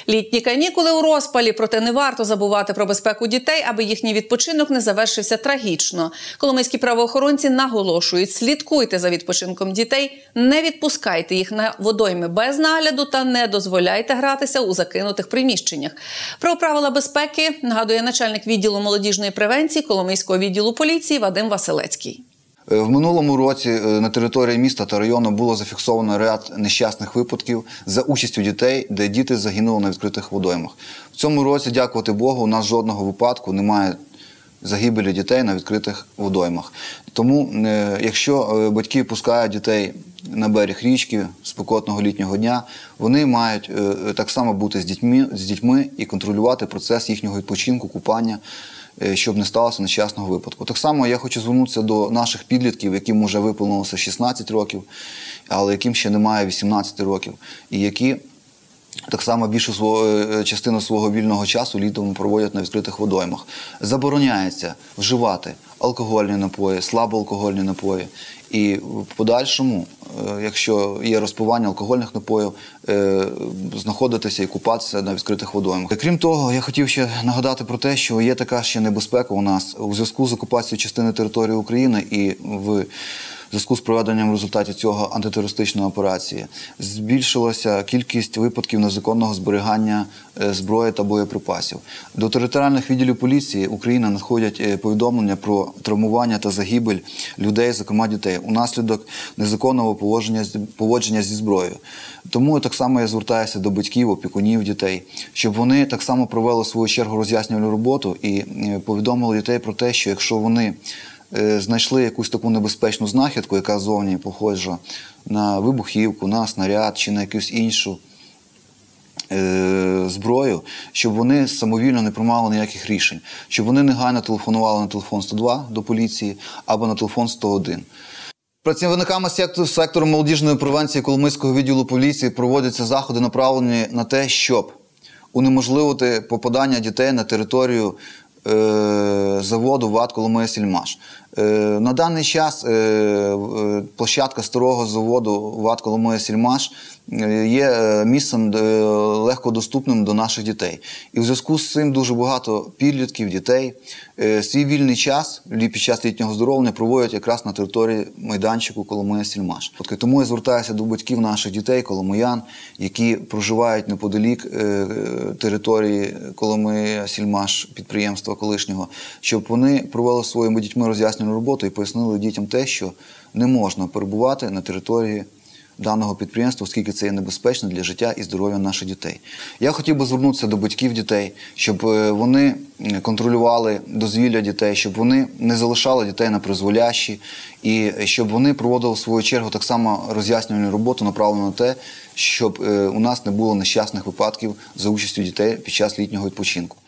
Літні канікули у розпалі, проте не варто забувати про безпеку дітей, аби їхній відпочинок не завершився трагічно. Коломийські правоохоронці наголошують: слідкуйте за відпочинком дітей, не відпускайте їх на водойми без нагляду та не дозволяйте гратися у закинутих приміщеннях. Про правила безпеки нагадує начальник відділу молодіжної превенції Коломийського відділу поліції Вадим Василецький. В минулому році на території міста та району було зафіксовано ряд нещасних випадків за участю дітей, де діти загинули на відкритих водоймах. В цьому році, дякувати Богу, у нас жодного випадку немає загибелі дітей на відкритих водоймах. Тому, якщо батьки пускають дітей на берег річки спекотного літнього дня, вони мають так само бути з дітьми і контролювати процес їхнього відпочинку, купання, щоб не сталося нещасного випадку. Так само я хочу звернутися до наших підлітків, яким вже виповнилося 16 років, але яким ще немає 18 років, і які так само більшу частину свого вільного часу літом проводять на відкритих водоймах. Забороняється вживати алкогольні напої, слабоалкогольні напої. І в подальшому, якщо є розпивання алкогольних напоїв, знаходитися і купатися на відкритих водоймах. Крім того, я хотів ще нагадати про те, що є така ще небезпека у нас у зв'язку з окупацією частини території України і в зв'язку з проведенням в результаті цього антитерористичної операції. Збільшилася кількість випадків незаконного зберігання зброї та боєприпасів. До територіальних відділів поліції України надходять повідомлення про травмування та загибель людей, зокрема дітей, унаслідок незаконного поводження зі зброєю. Тому так само я звертаюся до батьків, опікунів дітей, щоб вони так само провели в свою чергу роз'яснювальну роботу і повідомили дітей про те, що якщо вони знайшли якусь таку небезпечну знахідку, яка зовні похожа на вибухівку, на снаряд чи на якусь іншу зброю, щоб вони самовільно не приймали ніяких рішень, щоб вони негайно телефонували на телефон 102 до поліції або на телефон 101. Працівниками сектору молодіжної превенції Коломийського відділу поліції проводяться заходи, направлені на те, щоб унеможливити попадання дітей на територію заводу ВАТ «Коломия-Сільмаш». На даний час площадка старого заводу ВАТ «Коломия-Сільмаш» є місцем легкодоступним до наших дітей. І в зв'язку з цим дуже багато підлітків, дітей свій вільний час під час літнього оздоровлення проводять якраз на території майданчику «Коломия-Сільмаш». Тому я звертаюся до батьків наших дітей, коломиян, які проживають неподалік території «Коломия-Сільмаш», підприємства колишнього, щоб вони провели своїми дітьми роз'яснювальну роботу і пояснили дітям те, що не можна перебувати на території даного підприємства, оскільки це є небезпечно для життя і здоров'я наших дітей. Я хотів би звернутися до батьків дітей, щоб вони контролювали дозвілля дітей, щоб вони не залишали дітей на призволящі і щоб вони проводили в свою чергу так само роз'яснювальну роботу, направлену на те, щоб у нас не було нещасних випадків за участю дітей під час літнього відпочинку.